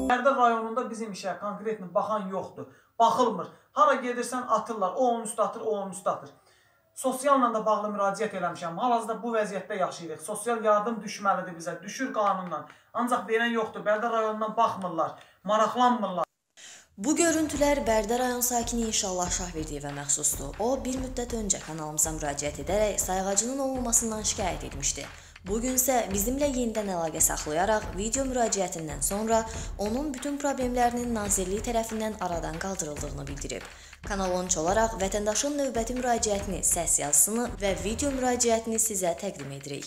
Bərdər rayonunda bizim işə konkretni baxan yoxdur. Baxılmır. Hara gedirsən atırlar. O onun üstə atır, o onun üstə atır. Sosialla da bağlı müraciət eləmişəm. Hal-hazırda bu vəziyyətdə yaşayırıq. Sosial yardım düşməlidir bizə. Düşür qanundan. Ancaq verən yoxdur. Bərdər rayonundan baxmırlar. Maraqlanmırlar. Bu görüntülər Bərdər rayon sakini İnşallah Şahverdiyevə məxsusdur. O, bir müddət öncə kanalımıza müraciət edərək sayğacının olmamasından şikayət etmişdi. Bugün isə bizimlə yenidən əlaqə saxlayaraq video müraciətindən sonra onun bütün problemlərinin Nazirlik tərəfindən aradan qaldırıldığını bildirib. Kanal 13 olaraq vətəndaşın növbəti müraciətini, səs yazısını və video müraciətini sizə təqdim edirik.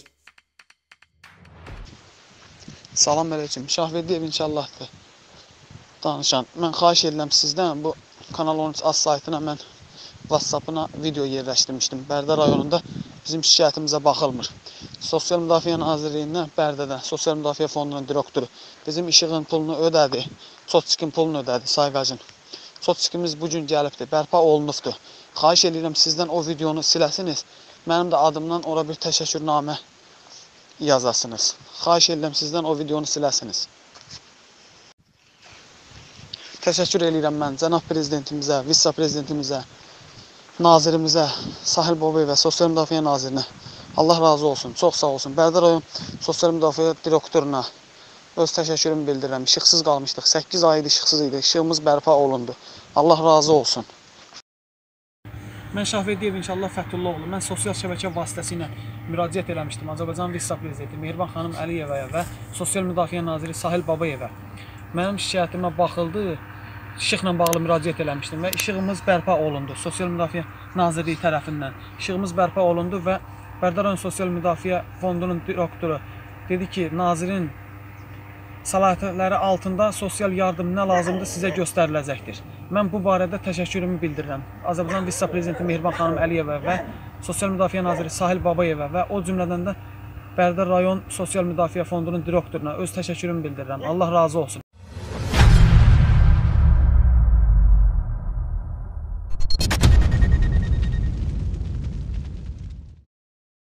Salam əleykum, Şahverdiyev İnşallahdır danışan. Mən xahiş edirəm sizdən bu Kanal 13 az saytına mən WhatsApp-ına video yerləşdirmişdim. Bərdər rayonunda bizim şikayətimizə baxılmır. Sosial Müdafiə Nazirliyindən Bərdədən Sosial Müdafiə Fondunun direktoru bizim işığın pulunu ödədi, Çotçikin pulunu ödədi, sayğacın. Çotçikimiz bugün gəlibdir, bərpa olunubdur. Xahiş edirəm sizdən o videonu siləsiniz, mənim də adımdan ora bir təşəkkürnamə yazasınız. Xahiş edirəm sizdən o videonu siləsiniz. Təşəkkür edirəm mən cənab prezidentimizə, vitse-prezidentimizə, nazirimizə, Sahil Babayevə, Sosial Müdafiə Nazirinə. Allah razı olsun, çox sağ olsun. Bərdər rayon Sosial Müdafiə direktoruna öz təşəkkürümü bildirirəm. İşıqsız qalmışdıq, 8 aydır işıqsız idi, işığımız bərpa olundu. Allah razı olsun. Mən Şahverdiyev İnşallah Fəthullahoğlu. Mən sosial şəbəkə vasitəsilə müraciət eləmişdim Azərbaycan vitse-prezidenti Mehriban xanım Əliyevəyə və Sosial Müdafiə Naziri Sahil Babayevə. Mənim şikayətimə baxıldı, işıqla bağlı müraciət eləmişdim və işığımız bərpa olundu. Sosial Müdafiə Nazirliyi tərəfindən işığımız bərpa olundu və Bərdər rayon Sosial Müdafiə Fondunun direktoru dedi ki, nazirin səlahiyyətləri altında sosial yardım nə lazımdır sizə göstəriləcəkdir. Mən bu barədə təşəkkürümü bildirirəm. Azərbaycan vitse-prezidenti Mehriban xanım Əliyevə və Sosial Müdafiə Naziri Sahil Babayevə və o cümlədən də Bərdər rayon Sosial Müdafiə Fondunun direktoruna öz təşəkkürümü bildirirəm. Allah razı olsun.